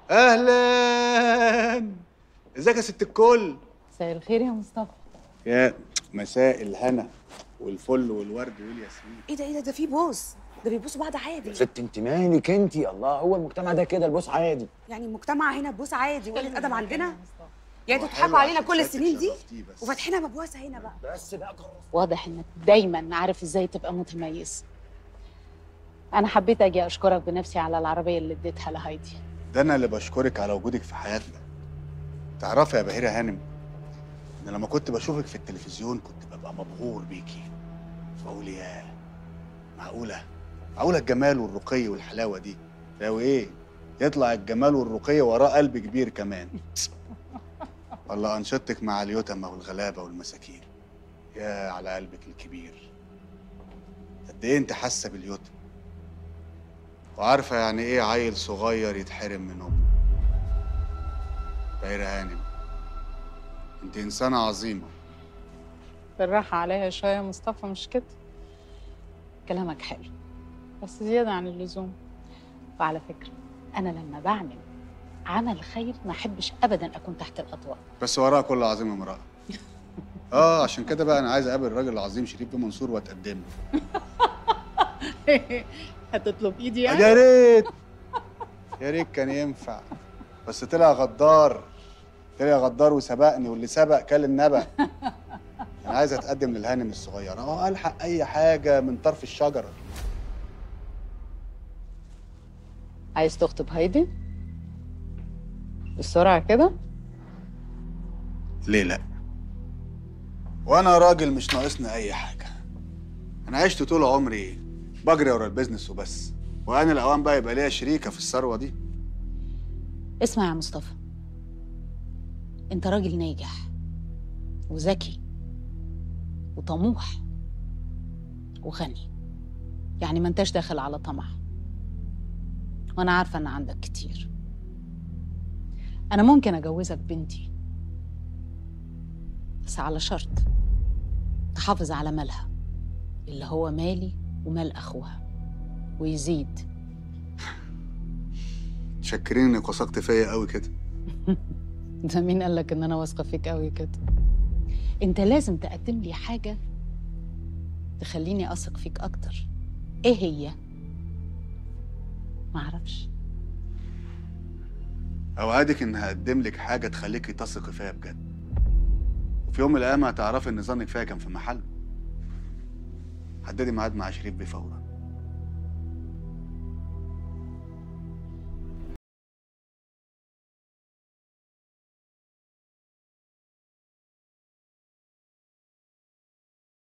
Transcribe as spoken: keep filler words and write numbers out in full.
اهلا. ازيك يا ست الكل؟ مساء الخير يا مصطفى. يا مساء الهنا والفل والورد والياسمين. ايه ده ايه ده ده في بوس، ده بيبوسوا بعض عادي. يا ست انت مالك انت؟ الله، هو المجتمع ده كده البوس عادي. يعني المجتمع هنا بوس عادي وقلة ادب عندنا؟ يعني انتوا هو حلو بتضحكوا علينا عشان كل شكلك السنين دي شرفتيه بس. وفاتحينها مبوسه هنا بقى. بس بقى خلاص. واضح انك دايما عارف ازاي تبقى متميز. انا حبيت اجي اشكرك بنفسي على العربيه اللي اديتها لهايدي. ده انا اللي بشكرك على وجودك في حياتنا. تعرفي يا بهيرة هانم ان لما كنت بشوفك في التلفزيون كنت ببقى مبهور بيكي. بقول يا معقوله معقوله الجمال والرقي والحلاوه دي. لو ايه يطلع الجمال والرقي وراه قلب كبير كمان. والله انشطتك مع اليتامى والغلابه والمساكين. يا على قلبك الكبير. قد ايه انت حاسه باليتم وعارفه يعني ايه عيل صغير يتحرم من امه. بهيرة هانم انت انسانه عظيمه. بالراحه عليها شويه يا مصطفى، مش كده؟ كلامك حلو بس زياده عن اللزوم. وعلى فكره انا لما بعمل عمل خير ما احبش ابدا اكون تحت الاضواء. بس وراء كل عظيم امرأة. اه عشان كده بقى انا عايز اقابل الراجل العظيم شريف بيه منصور واتقدم له. هتطلب ايدي يعني؟ يا ريت يا ريت كان ينفع، بس طلع غدار. طلع غدار وسبقني، واللي سبق كل النبأ. انا عايز اتقدم للهانم الصغيره، اه الحق اي حاجه من طرف الشجره. عايز تخطب هايدي؟ بسرعه كده؟ ليه لا؟ وانا راجل مش ناقصني اي حاجه. انا عشت طول عمري بجري ورا البيزنس وبس، وانا الاوان بقى يبقى ليا شريكه في الثروه دي. اسمع يا مصطفى، انت راجل ناجح وذكي وطموح وغني، يعني ما انتش داخل على طمع، وانا عارفه ان عندك كتير. انا ممكن اجوزك بنتي بس على شرط تحافظ على مالها اللي هو مالي ومال اخوها ويزيد. متشكرين انك وثقت فيا قوي كده. ده مين قالك ان انا واثقه فيك قوي كده؟ انت لازم تقدم لي حاجه تخليني اثق فيك اكتر. ايه هي؟ معرفش. اوعدك ان هقدم لك حاجه تخليكي تثقي فيا بجد، وفي يوم من الايام هتعرفي ان ظنك فيا كان في محل. حددي ميعاد مع شريف بيه فورا.